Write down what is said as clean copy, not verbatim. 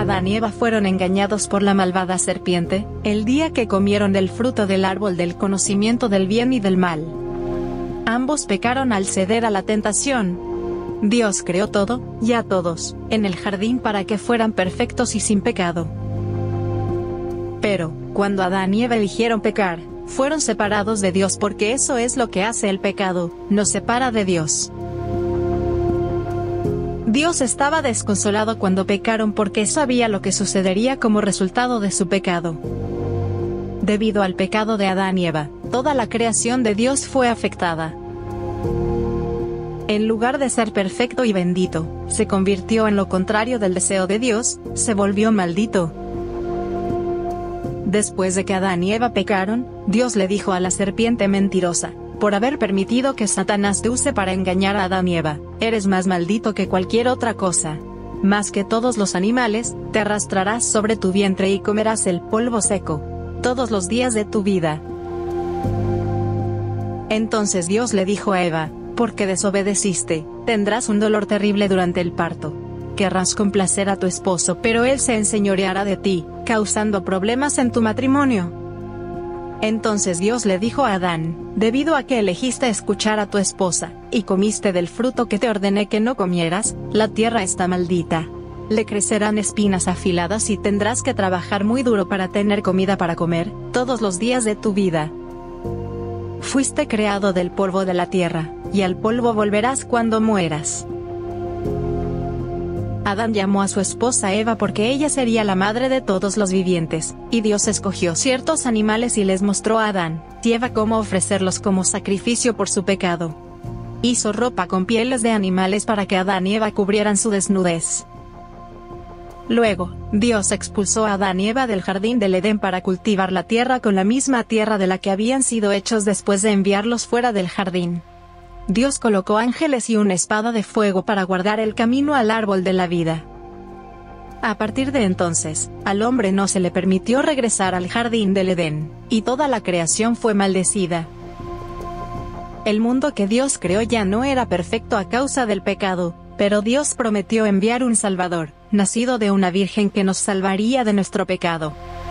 Adán y Eva fueron engañados por la malvada serpiente, el día que comieron del fruto del árbol del conocimiento del bien y del mal. Ambos pecaron al ceder a la tentación. Dios creó todo, y a todos, en el jardín para que fueran perfectos y sin pecado. Pero, cuando Adán y Eva eligieron pecar, fueron separados de Dios porque eso es lo que hace el pecado, nos separa de Dios. Dios estaba desconsolado cuando pecaron porque sabía lo que sucedería como resultado de su pecado. Debido al pecado de Adán y Eva, toda la creación de Dios fue afectada. En lugar de ser perfecto y bendito, se convirtió en lo contrario del deseo de Dios, se volvió maldito. Después de que Adán y Eva pecaron, Dios le dijo a la serpiente mentirosa, por haber permitido que Satanás te use para engañar a Adán y Eva, eres más maldito que cualquier otra cosa. Más que todos los animales, te arrastrarás sobre tu vientre y comerás el polvo seco todos los días de tu vida. Entonces Dios le dijo a Eva, porque desobedeciste, tendrás un dolor terrible durante el parto. Querrás complacer a tu esposo, pero él se enseñoreará de ti, causando problemas en tu matrimonio. Entonces Dios le dijo a Adán, debido a que elegiste escuchar a tu esposa, y comiste del fruto que te ordené que no comieras, la tierra está maldita. Le crecerán espinas afiladas y tendrás que trabajar muy duro para tener comida para comer, todos los días de tu vida. Fuiste creado del polvo de la tierra, y al polvo volverás cuando mueras. Adán llamó a su esposa Eva porque ella sería la madre de todos los vivientes, y Dios escogió ciertos animales y les mostró a Adán y Eva cómo ofrecerlos como sacrificio por su pecado. Hizo ropa con pieles de animales para que Adán y Eva cubrieran su desnudez. Luego, Dios expulsó a Adán y Eva del jardín del Edén para cultivar la tierra con la misma tierra de la que habían sido hechos después de enviarlos fuera del jardín. Dios colocó ángeles y una espada de fuego para guardar el camino al árbol de la vida. A partir de entonces, al hombre no se le permitió regresar al jardín del Edén, y toda la creación fue maldecida. El mundo que Dios creó ya no era perfecto a causa del pecado, pero Dios prometió enviar un Salvador, nacido de una virgen que nos salvaría de nuestro pecado.